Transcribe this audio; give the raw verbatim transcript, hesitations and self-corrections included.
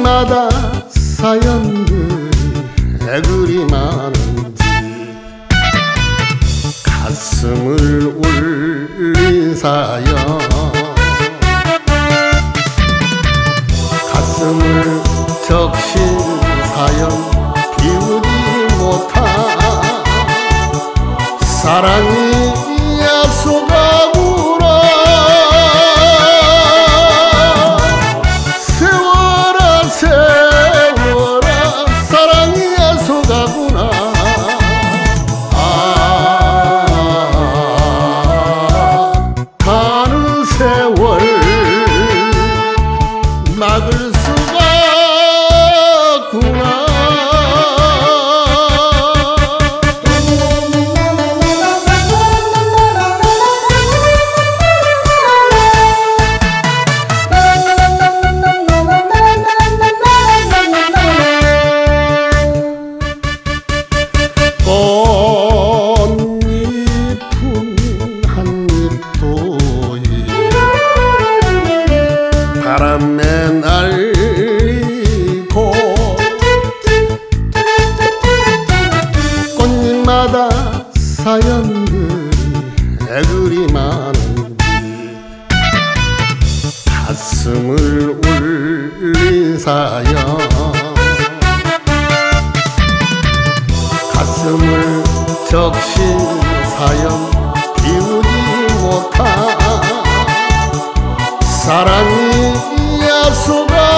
꽃잎마다 사연들이 왜 그리 많은지 가슴을 울린 사연, 가슴을 적신 사연, 비우지 못한 사랑이 약속하구나. 세월아 세월아 사랑이 약속하구나. 아, 가는 세월 막을 수가 없구나. 꽃잎은 한 잎도이 바람에 날리고 꽃잎마다 사연들이 왜 그리 많은지 가슴을 울린 사연, 가슴을 적신 사연, 비우지 못한 사랑이 약속하